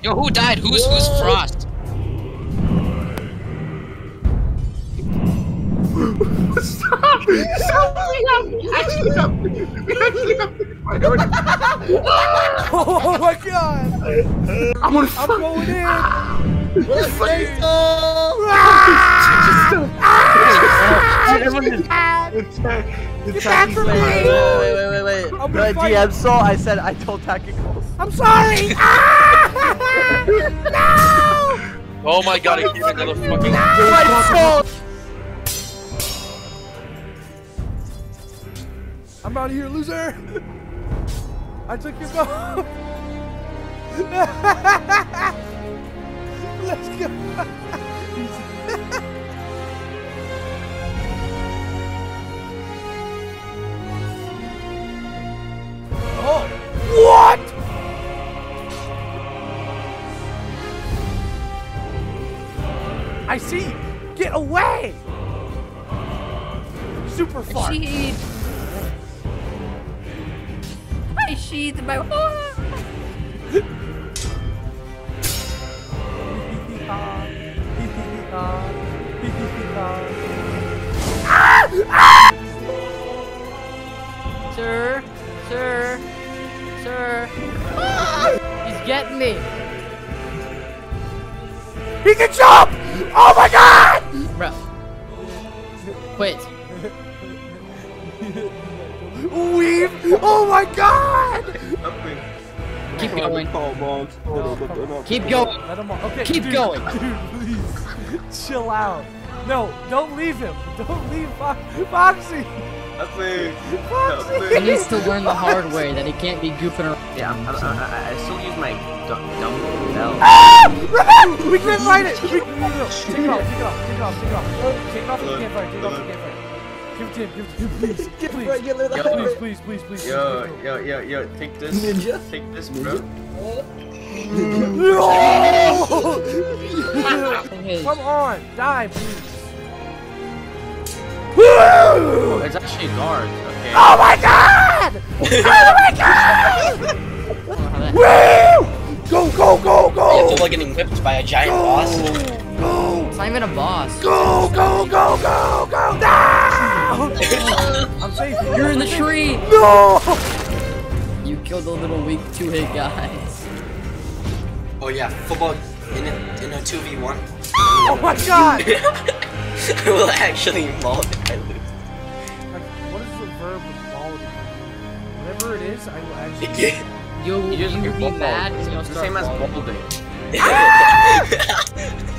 Yo, who died? Who's Frost? Stop! Stop! We actually have Oh my god! I'm gonna I'm going in! Let's go! Get back from me! Wait. I'm gonna fight DM Soul, I said I told tacticals. I'm sorry! No! Oh my god, I gave another fucking. Fight Soul! I'm out of here, loser! I took your boat! Let's go! Oh! What?! I see! Get away! Super far! I sheathed my Sir. He's getting me. He can jump! Oh my god! Bro. Quit. Weave! Oh my god! Keep going. Keep going. Let him off. Okay, Keep dude, going. Dude, please. Chill out. No, don't leave him. Don't leave Foxy. He needs to learn the hard way that he can't be goofing around. Yeah, I still use my dumb bell. Ah! We can't fight it! Take it off, take it off. Take it off if you can't fight it. Give it to him, please. Please. Yo, take this. Ninja? Take this, bro. No! Come on, die, please. Oh, it's actually guards, okay. Oh my god! Woo! Go! You're like getting whipped by a giant boss. Go! It's not even a boss. Go! No! I'm safe. You're in the tree. No! You killed the little weak two-hit guys. Oh yeah, football in a 2v1. Oh my god! I will actually maul if I lose. Like, what is the verb of quality? Whatever it is, I will actually. You'll be mad because you'll It's the start same as falling. balding.